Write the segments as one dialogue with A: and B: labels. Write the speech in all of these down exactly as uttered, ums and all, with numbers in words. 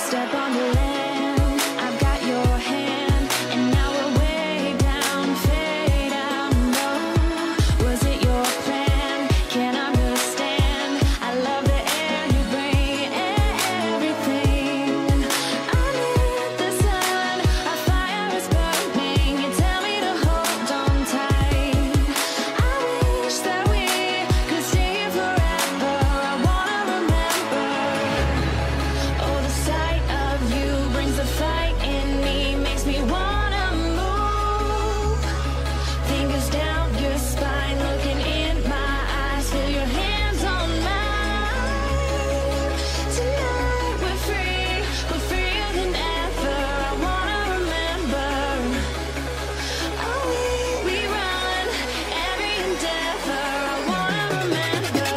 A: Step on the land, I've got your hand, and now we're way down, fade out. No, was it your plan? Can't understand. I love the air you bring, everything. Under the sun, our fire is burning. You tell me to hold on tight. I wish that we could stay here forever. I wanna remember. Oh, the sight of you brings the fight in me, makes me wanna move. Fingers down your spine, looking in my eyes, feel your hands on mine. Tonight we're free, we're freer than ever. I wanna remember. Oh, we, we run every endeavor. I wanna remember.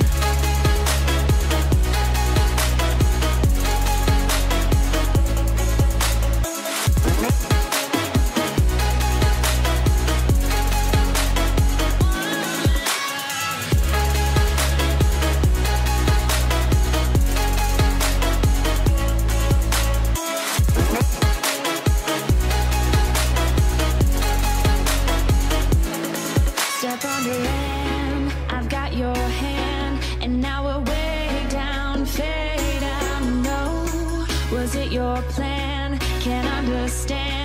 A: Step on the land, I've got your hand, and now we're way down, fade out. No, was it your plan? Can't understand.